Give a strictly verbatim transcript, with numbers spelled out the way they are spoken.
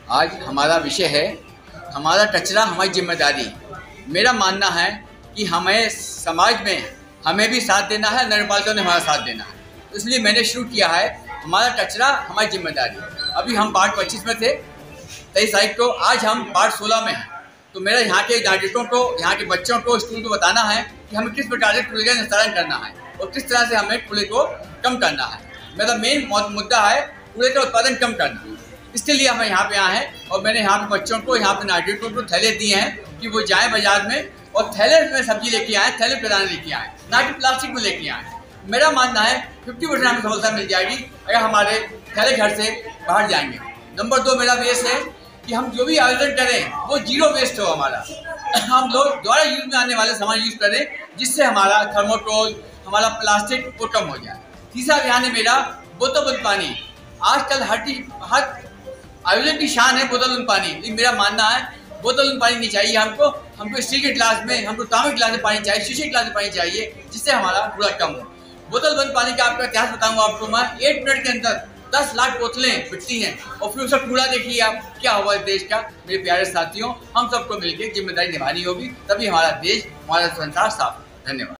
आज हमारा विषय है हमारा कचरा हमारी जिम्मेदारी। मेरा मानना है कि हमें समाज में हमें भी साथ देना है, नगरपालिका ने हमारा साथ देना है। इसलिए मैंने शुरू किया है हमारा कचरा हमारी जिम्मेदारी। अभी हम वार्ड पच्चीस में थे, तेईस तारीख को, आज हम वार्ड सोलह में हैं। तो मेरा यहाँ के नागरिकों को, यहाँ के बच्चों को, स्कूल को बताना है कि हमें किस प्रकार से कूड़े का निस्तारण करना है और किस तरह से हमें कूड़े को कम करना है। मेरा मेन मुद्दा है कूड़े का उत्पादन कम करना। इसके लिए हम यहाँ पे आए हैं और मैंने यहाँ पे बच्चों को, यहाँ पे नागरिकों को थैले दिए हैं कि वो जाएं बाजार में और थैले में सब्जी लेके आए, थैले प्रदान लेके आए, ना कि प्लास्टिक में लेके आए। मेरा मानना है फिफ्टी परसेंट हमें सफलता मिल जाएगी अगर हमारे थैले घर से बाहर जाएंगे। नंबर दो, मेरा वेस्ट है कि हम जो भी आयोजन करें वो जीरो वेस्ट हो। हमारा हम लोग दोबारा यूज में आने वाले सामान यूज करें, जिससे हमारा थर्मोकोल, हमारा प्लास्टिक वो कम हो जाए। तीसरा ध्यान है मेरा बोतल बंद पानी। आजकल हर हर आयोजन की शान है बोतल बंद पानी, लेकिन मेरा मानना है बोतल बंद पानी नहीं चाहिए हमको। हमको स्टील के गिलास में, हमको तांबे के गिलास में पानी चाहिए, शीशे के गिलास में पानी चाहिए, जिससे हमारा कूड़ा कम हो। बोतल बंद पानी का आपका इतिहास बताऊंगा आपको मैं। एक मिनट के अंदर दस लाख बोतलें बिकती हैं और फिर उसका कूड़ा देखिए आप क्या हुआ इस देश का। मेरे प्यारे साथियों, हम सबको मिलकर जिम्मेदारी निभानी होगी, तभी हमारा देश, हमारा संसार साफ। धन्यवाद।